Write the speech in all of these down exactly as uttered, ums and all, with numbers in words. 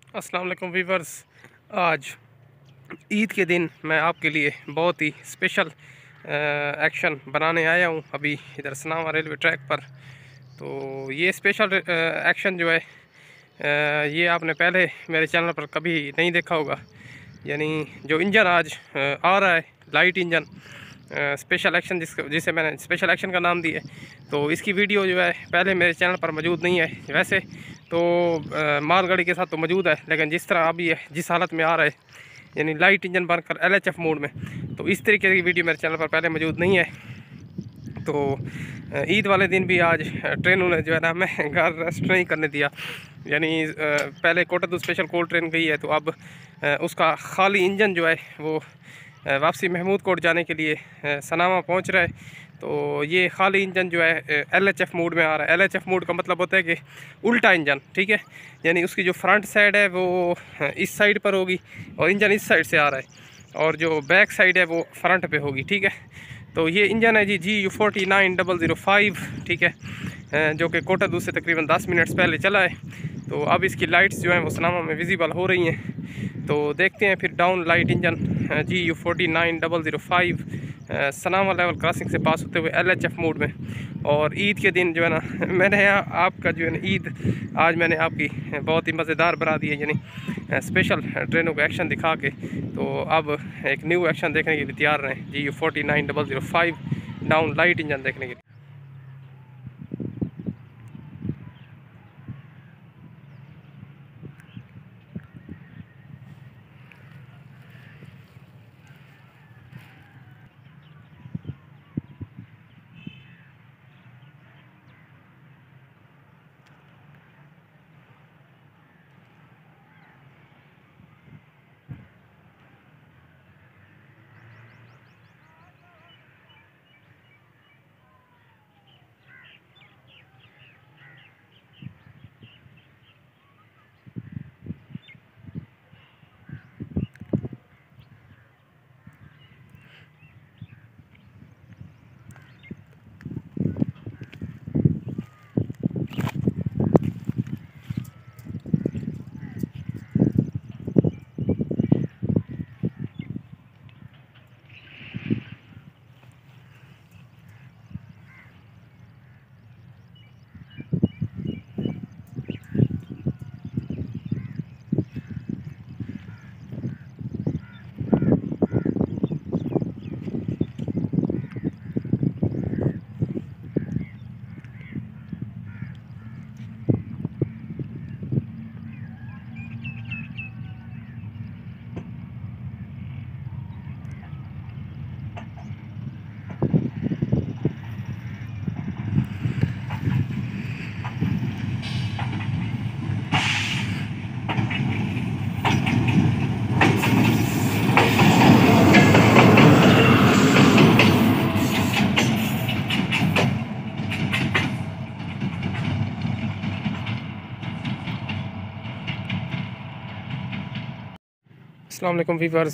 अस्सलाम वालेकुम वीवर्स। आज ईद के दिन मैं आपके लिए बहुत ही स्पेशल एक्शन बनाने आया हूँ अभी इधर सनावा रेलवे ट्रैक पर। तो ये स्पेशल एक्शन जो है अ, ये आपने पहले मेरे चैनल पर कभी नहीं देखा होगा। यानी जो इंजन आज अ, आ रहा है, लाइट इंजन स्पेशल एक्शन, जिस जिसे मैंने स्पेशल एक्शन का नाम दिया है। तो इसकी वीडियो जो है पहले मेरे चैनल पर मौजूद नहीं है। वैसे तो मालगाड़ी के साथ तो मौजूद है, लेकिन जिस तरह अभी है, जिस हालत में आ रहा है, यानी लाइट इंजन बनकर एल एच एफ मोड में, तो इस तरीके की वीडियो मेरे चैनल पर पहले मौजूद नहीं है। तो ईद वाले दिन भी आज ट्रेनों ने जो है ना हमें घर रेस्ट नहीं करने दिया। यानी पहले कोटद्दू स्पेशल कोल्ड ट्रेन गई है, तो अब उसका खाली इंजन जो है वो वापसी महमूद कोट जाने के लिए सनामा पहुंच रहा है। तो ये खाली इंजन जो है एल एच एफ मोड में आ रहा है। एल एच एफ मोड का मतलब होता है कि उल्टा इंजन, ठीक है। यानी उसकी जो फ्रंट साइड है वो इस साइड पर होगी और इंजन इस साइड से आ रहा है, और जो बैक साइड है वो फ्रंट पे होगी, ठीक है। तो ये इंजन है जी G U forty nine double zero five, ठीक है, जो कि कोटद्दू से तकरीबन दस मिनट्स पहले चला है। तो अब इसकी लाइट्स जो हैं वो सनामा में विजिबल हो रही हैं। तो देखते हैं फिर down light engine G U forty nine double zero five Sanama level crossing से पास होते हुए एल एच एफ मोड में। और ईद के दिन जो है ना मैंने यहाँ आपका जो है ना ईद आज मैंने आपकी बहुत ही मज़ेदार बना दी है, यानी स्पेशल ट्रेनों को एक्शन दिखा के। तो अब एक न्यू एक्शन देखने के लिए तैयार रहें, G U forty nine double zero five down light engine देखने के लिए। अस्सलाम वालेकुम वीवर्स।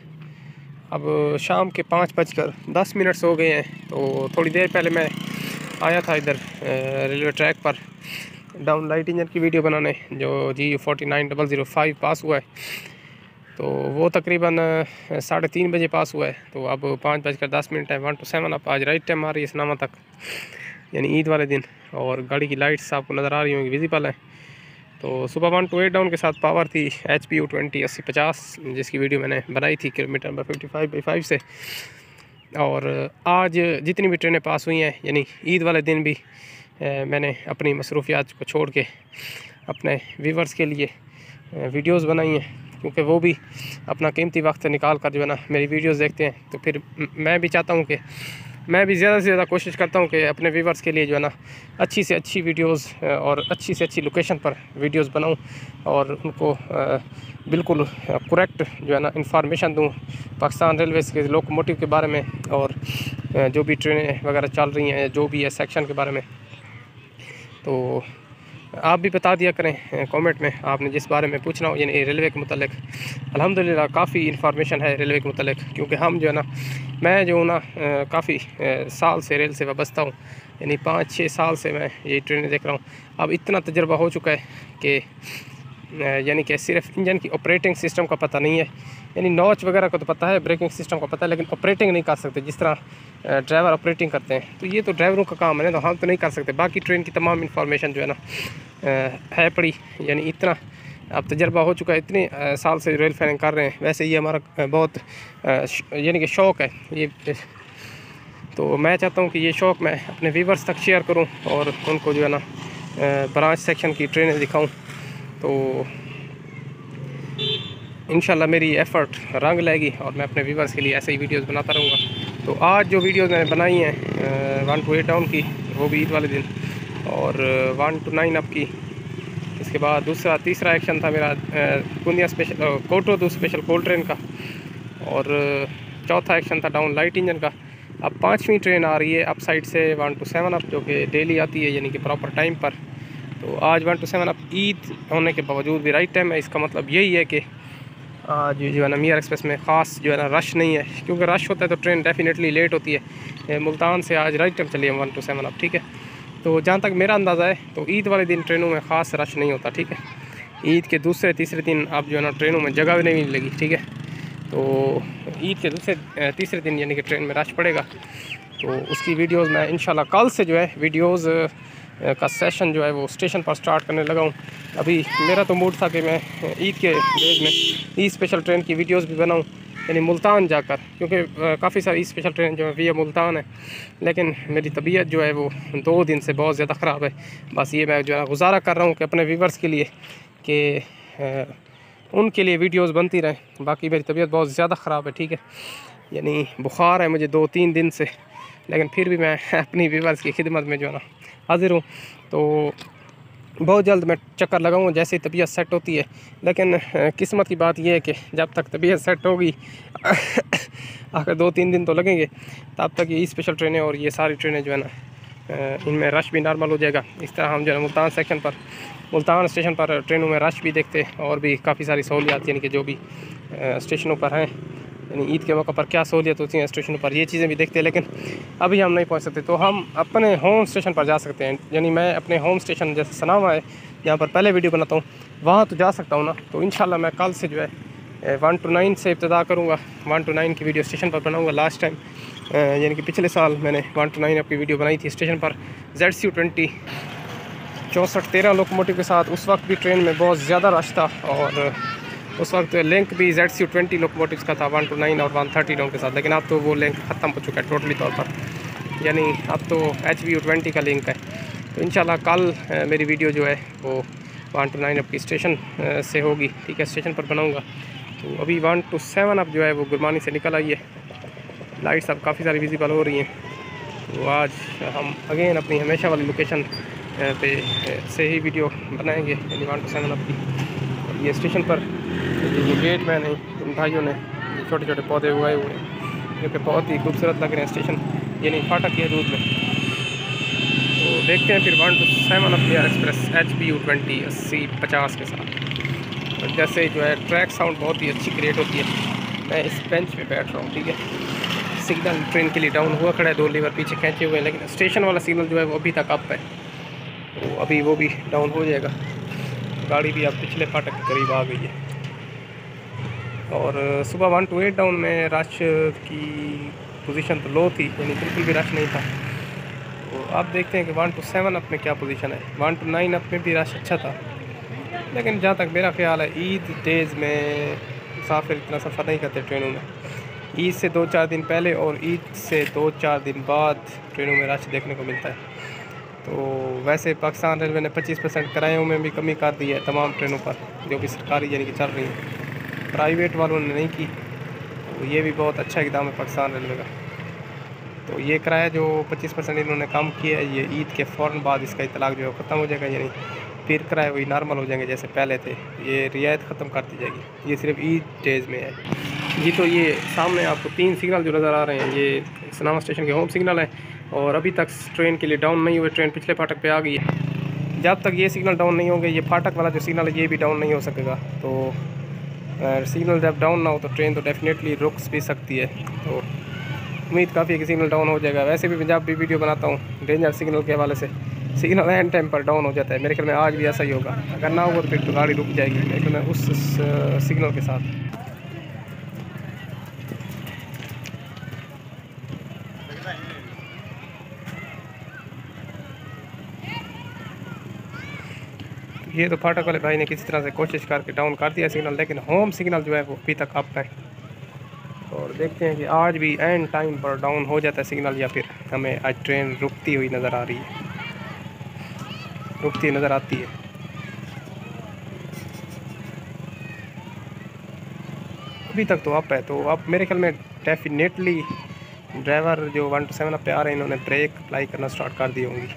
अब शाम के पाँच बजकर दस मिनट्स हो गए हैं। तो थोड़ी देर पहले मैं आया था इधर रेलवे ट्रैक पर डाउन लाइट इंजन की वीडियो बनाने, जो G U forty nine double zero five pass हुआ है। तो वो तकरीबन साढ़े तीन बजे पास हुआ है। तो अब पाँच बजकर दस मिनट है, वन टू सेवन अब आज राइट टाइम आ रही है सनामा तक, यानी ईद वाले दिन। और गाड़ी की लाइट्स आपको नज़र आ रही होंगी, विजिबल है। तो सुबह वन टू एट डाउन के साथ पावर थी एच पी यू ट्वेंटी अस्सी पचास, जिसकी वीडियो मैंने बनाई थी kilometre number fifty five by five से। और आज जितनी भी ट्रेनें पास हुई हैं, यानी ईद वाले दिन भी ए, मैंने अपनी मसरूफियात को छोड़ के अपने व्यूवर्स के लिए वीडियोस बनाई हैं, क्योंकि वो भी अपना कीमती वक्त निकाल कर जो है ना मेरी वीडियोस देखते हैं। तो फिर मैं भी चाहता हूँ कि मैं भी ज़्यादा से ज़्यादा कोशिश करता हूँ कि अपने व्यूवर्स के लिए जो है ना अच्छी से अच्छी वीडियोस और अच्छी से अच्छी लोकेशन पर वीडियोस बनाऊँ और उनको बिल्कुल करेक्ट जो है ना इंफॉर्मेशन दूँ पाकिस्तान रेलवेज़ के लोकोमोटिव के बारे में, और जो भी ट्रेनें वगैरह चल रही हैं, जो भी है सेक्शन के बारे में। तो आप भी बता दिया करें कमेंट में आपने जिस बारे में पूछना हो, यानी रेलवे के मुतालिक। अल्हम्दुलिल्लाह काफ़ी इन्फॉर्मेशन है रेलवे के मुतालिक, क्योंकि हम जो है ना मैं जो हूँ ना काफ़ी साल से रेल से वाबस्ता हूँ, यानी पाँच छः साल से मैं ये ट्रेनें देख रहा हूँ। अब इतना तजर्बा हो चुका है कि यानी कि सिर्फ इंजन की ऑपरेटिंग सिस्टम का पता नहीं है। यानी नॉच वगैरह का तो पता है, ब्रेकिंग सिस्टम का पता है, लेकिन ऑपरेटिंग नहीं कर सकते जिस तरह ड्राइवर ऑपरेटिंग करते हैं। तो ये तो ड्राइवरों का काम है ना, तो हम तो नहीं कर सकते। बाकी ट्रेन की तमाम इंफॉर्मेशन जो है ना है पड़ी, यानी इतना अब तजर्बा हो चुका है, इतने साल से रेल फेयरिंग कर रहे हैं। वैसे ये हमारा बहुत यानी कि शौक़ है ये, तो मैं चाहता हूँ कि ये शौक़ मैं अपने व्यूअर्स तक शेयर करूँ और उनको जो है ना ब्रांच सेक्शन की ट्रेनें दिखाऊँ। तो इंशाल्लाह मेरी एफ़र्ट रंग लाएगी और मैं अपने व्यूअर्स के लिए ऐसे ही वीडियोस बनाता रहूँगा। तो आज जो वीडियोस मैंने बनाई हैं वन टू एट डाउन की, वो भी ईद वाले दिन, और वन टू नाइन अप की। इसके बाद दूसरा तीसरा एक्शन था मेरा कुंदिया स्पेशल कोटो स्पेशल कोल ट्रेन का, और चौथा एक्शन था डाउन लाइट इंजन का। अब पाँचवीं ट्रेन आ रही है अप साइड से वन टू सेवन अप, जो कि डेली आती है यानी कि प्रॉपर टाइम पर। तो आज one two seven up Eid होने के बावजूद भी राइट टाइम है। इसका मतलब यही है कि आज जो है ना मियार एक्सप्रेस में ख़ास जो है ना रश नहीं है, क्योंकि रश होता है तो ट्रेन डेफिनेटली लेट होती है। मुल्तान से आज राइट टाइम चली है वन टू सेवन अप, ठीक है। तो जहाँ तक मेरा अंदाज़ा है तो ईद वाले दिन ट्रेनों में ख़ास रश नहीं होता, ठीक है। ईद के दूसरे तीसरे दिन अब जो है ना ट्रेनों में जगह भी नहीं मिलेगी, ठीक है। तो ईद के दूसरे तीसरे दिन यानी कि ट्रेन में रश पड़ेगा। तो उसकी वीडियोस मैं इंशाल्लाह कल से जो है वीडियोस का सेशन जो है वो स्टेशन पर स्टार्ट करने लगा हूँ। अभी मेरा तो मूड था कि मैं ईद के डेज में ईद स्पेशल ट्रेन की वीडियोस भी बनाऊँ, यानी मुल्तान जाकर, क्योंकि काफ़ी सारी ईद स्पेशल ट्रेन जो है विया मुल्तान है। लेकिन मेरी तबीयत जो है वो दो दिन से बहुत ज़्यादा ख़राब है। बस ये मैं जो है गुजारा कर रहा हूँ कि अपने व्यूवर्स के लिए कि उनके लिए वीडियोस बनती रहें। बाकी मेरी तबीयत बहुत ज़्यादा ख़राब है, ठीक है। यानी बुखार है मुझे दो तीन दिन से, लेकिन फिर भी मैं अपनी व्यूवर्स की खिदमत में जो है ना हाज़िर हूँ। तो बहुत जल्द मैं चक्कर लगाऊंगा जैसे ही तबीयत सेट होती है। लेकिन किस्मत की बात यह है कि जब तक तबीयत सेट होगी आखिर दो तीन दिन तो लगेंगे, तब तक ये स्पेशल ट्रेनें और ये सारी ट्रेनें जो है ना इनमें रश भी नॉर्मल हो जाएगा। इस तरह हम जो है मुल्तान सेक्शन पर मुल्तान स्टेशन पर ट्रेनों में रश भी देखते और भी काफ़ी सारी सहूलियात यानी कि जो भी स्टेशनों पर हैं, यानी ईद के मौके पर क्या सहूलियत होती है स्टेशनों पर, ये चीज़ें भी देखते हैं। लेकिन अभी हम नहीं पहुंच सकते, तो हम अपने होम स्टेशन पर जा सकते हैं। यानी मैं अपने होम स्टेशन जैसे सनामा है जहाँ पर पहले वीडियो बनाता हूँ, वहाँ तो जा सकता हूँ ना। तो इंशाल्लाह मैं कल से जो है वन टू नाइन से इब्तदा करूँगा। वन टू नाइन की वीडियो स्टेशन पर बनाऊँगा। लास्ट टाइम यानी कि पिछले साल मैंने वन टू नाइन अपनी वीडियो बनाई थी स्टेशन पर जेड सी ट्वेंटी चौंसठ तेरह लोकोमोटिव के साथ। उस वक्त भी ट्रेन में बहुत ज़्यादा रश था और उस वक्त लिंक भी जेड सी ट्वेंटी लोकोमोटिव्स का था वन टू नाइन और वन थर्टी डाउन के साथ। लेकिन अब तो वो लिंक ख़त्म हो चुका है टोटली तौर पर, यानी अब तो एच वी यू ट्वेंटी का लिंक है। तो इंशाल्लाह कल मेरी वीडियो जो है वो वन टू नाइन आपकी स्टेशन से होगी, ठीक है, स्टेशन पर बनाऊँगा। तो अभी वन टू सेवन अब जो है वो गुरमानी से निकल आई है। लाइट्स अब काफ़ी सारी विजिबल हो रही हैं। तो आज हम अगेन अपनी हमेशा वाली लोकेशन पे से ही वीडियो बनाएंगे, यानी वन टू सेवन अपनी। और ये स्टेशन पर ये गेट मैन है, इन भाइयों ने छोटे छोटे पौधे उगाए हुए हैं जो कि बहुत ही खूबसूरत लग रहे हैं स्टेशन यानी फाटक की हदूद में। तो देखते हैं फिर वन टू सेवन अप मियार express H B U twenty अस्सी पचास के साथ। और जैसे जो है ट्रैक साउंड बहुत ही अच्छी क्रिएट होती है। मैं इस बेंच पे बैठ रहा हूँ, ठीक है। सिग्नल ट्रेन के लिए डाउन हुआ खड़ा है, दो लीवर पीछे खींचे हुए हैं, लेकिन स्टेशन वाला सिग्नल जो है वो अभी तक अप है। तो अभी वो भी डाउन हो जाएगा। गाड़ी भी अब पिछले फाटक के करीब आ गई है। और सुबह वन टू एट डाउन में रश की पोजीशन तो लो थी, यानी बिल्कुल भी रश नहीं था। तो अब देखते हैं कि वन टू सेवन अप में क्या पोजीशन है। वन टू नाइन अप में भी रश अच्छा था, लेकिन जहाँ तक मेरा ख्याल है ईद डेज़ में मुसाफिर इतना सफ़र नहीं करते ट्रेनों में। ईद से दो चार दिन पहले और ईद से दो चार दिन बाद ट्रेनों में रश देखने को मिलता है। तो वैसे पाकिस्तान रेलवे ने पच्चीस परसेंट किरायों में भी कमी कर दी है तमाम ट्रेनों पर, जो कि सरकारी यानी कि चल रही हैं, प्राइवेट वालों ने नहीं की। तो ये भी बहुत अच्छा इक़दाम है पाकिस्तान रेलवे का। तो ये किराया जो पच्चीस परसेंट इन्होंने कम किया है, ये ईद के फ़ौरन बाद इसका इतलाक़ जो है ख़त्म हो जाएगा, यानी फिर किराए वही नॉर्मल हो जाएंगे जैसे पहले थे। ये रियायत ख़त्म कर दी जाएगी। ये सिर्फ ईद डेज़ में है जी। तो ये सामने आपको तीन सिग्नल जो नज़र आ रहे हैं, ये सनामा स्टेशन के होम सिग्नल है और अभी तक ट्रेन के लिए डाउन नहीं हुए। ट्रेन पिछले फाटक पे आ गई है। जब तक ये सिग्नल डाउन नहीं होंगे, ये फाटक वाला जो सिग्नल है ये भी डाउन नहीं हो सकेगा। तो सिग्नल जब डाउन ना हो तो ट्रेन तो डेफिनेटली रुक भी सकती है। तो उम्मीद काफ़ी है कि सिग्नल डाउन हो जाएगा। वैसे भी मैं जब भी वीडियो बनाता हूँ डेंजर सिग्नल के हवाले से सिग्नल एंड टाइम पर डाउन हो जाता है। मेरे ख्याल में आज भी ऐसा ही होगा, अगर ना होगा तो फिर तो गाड़ी रुक जाएगी मेरे ख्याल में उस सिग्नल के साथ। ये तो फाटक वाले भाई ने किसी तरह से कोशिश करके डाउन कर दिया सिग्नल, लेकिन होम सिग्नल जो है वो अभी तक अप है। और देखते हैं कि आज भी एंड टाइम पर डाउन हो जाता है सिग्नल, या फिर हमें आज ट्रेन रुकती हुई नज़र आ रही है, रुकती नज़र आती है। अभी तक तो अप है, तो अब मेरे ख्याल में डेफिनेटली ड्राइवर जो वन टू सेवन अप पे आ रहे हैं इन्होंने ब्रेक अप्लाई करना स्टार्ट कर दी होंगी।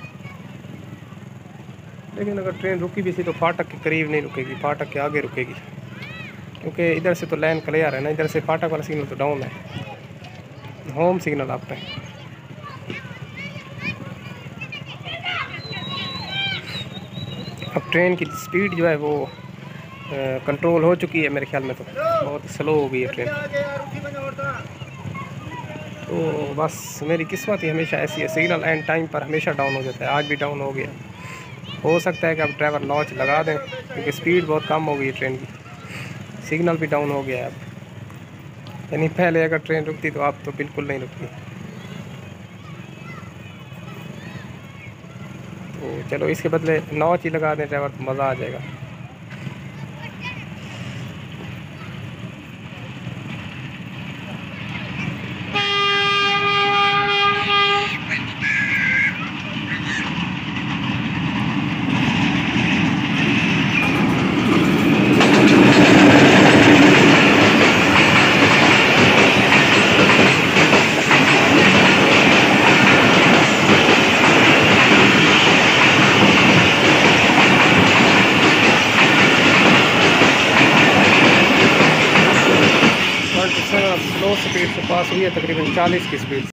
लेकिन अगर ट्रेन रुकी भी थी तो फाटक के करीब नहीं रुकेगी, फाटक के आगे रुकेगी, क्योंकि इधर से तो लाइन क्लियर है ना, इधर से फाटक वाला सिग्नल तो डाउन है, होम सिग्नल अप है। अब ट्रेन की स्पीड जो है वो कंट्रोल हो चुकी है मेरे ख्याल में, तो बहुत स्लो हो गई है ट्रेन। तो बस मेरी किस्मत ही हमेशा ऐसी है, सिग्नल एंड टाइम पर हमेशा डाउन हो जाता है, आज भी डाउन हो गया। हो सकता है कि अब ड्राइवर नॉच लगा दें, क्योंकि स्पीड बहुत कम हो गई है ट्रेन की, सिग्नल भी डाउन हो गया है अब। यानी पहले अगर ट्रेन रुकती तो अब तो बिल्कुल नहीं रुकती। तो चलो इसके बदले नॉच ही लगा दें ड्राइवर, तो मज़ा आ जाएगा। स्लो स्पीड से पास हुई है, तकरीबन चालीस की स्पीड।